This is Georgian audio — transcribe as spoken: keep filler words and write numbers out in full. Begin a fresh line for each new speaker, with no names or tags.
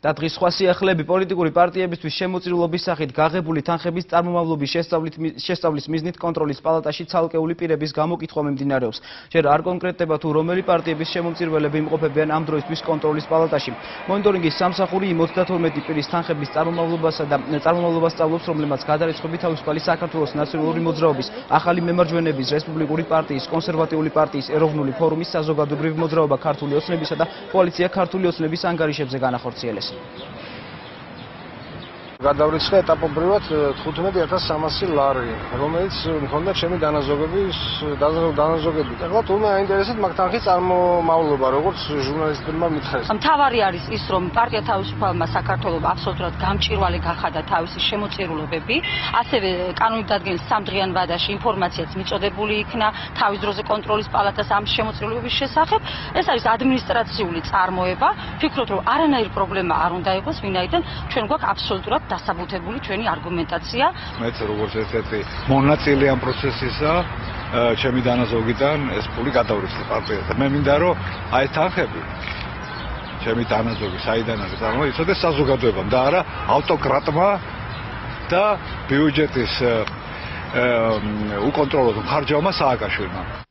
და დღის სხვა სიახლეები პოლიტიკური პარტიებისთვის შემოწირულობის სახით გაღებული თანხების წარმომავლობის შესწავლის მიზნით კონტროლის პალატაში ცალკეული პირების გამოკითხვა მიმდინარეობს. ჯერ არ კონკრეტდება თუ რომელი პარტიების შემომწირველები იმყოფებიან ამ დროისთვის კონტროლის პალატაში. მონიტორინგის სამსახური იმ ოცდათორმეტი პირის თანხების წარმომავლობასა და წარმომავლობას სწავლობს, რომლებმაც გადარიცხვები თავისუფალი საქართველოს ნაციონალური მოძრაობის, ახალი მემარჯვენების, რესპუბლიკური პარტიის, კონსერვატიული პარტიის, ეროვნული ფორუმის, საზოგადოებრივი მოძრაობა ქართული ოცნებისა და კოალიცია ქართული ოცნების ანგარიშებზე განახორციელეს.
გადავრიცხე ეტაპობრივად თხუთმეტი ათას სამასი ლარი, რომელიც მქონდა ჩემი დანაზოგების დანაზოგებით. ახლა თურმე აინტერესებს მაგ თანხის წარმომავლობა, როგორც ჟურნალისტებმა მითხრეს.
მთავარი არის ის, რომ პარტია თავისუფალმა საქართველოს აბსოლუტურად გამჭვირვალე გახადა თავისი შემოწირულობები, ასევე კანონმდებლობის სამდღიან ვადაში ინფორმაციაც მიწოდებული იქნა თავის დროზე კონტროლის პალატას ამ შემოწირულობების შესახებ. ეს არის ადმინისტრაციული წარმოება. ვფიქრობ, რომ არანაირი პრობლემა არ უნდა იყოს, ვინაიდან ჩვენ გვაქვს აბსოლუტურად დასაბუთებული ჩვენი არგუმენტაცია.
მეც როგორც ერთ-ერთი მონაწილე ამ პროცესისა, ჩემი დანაზოგიდან ეს ფული გადავრიცხდა პარტიასთან. მე მინდა რომ აი თანხები ჩემი დანაზოგი საიდან არის წარმოიცოდეს საზოგადოებამ და არა ავტოკრატმა და ბიუჯეტის უკონტროლო მხარჯავმა სააკაშვილმა.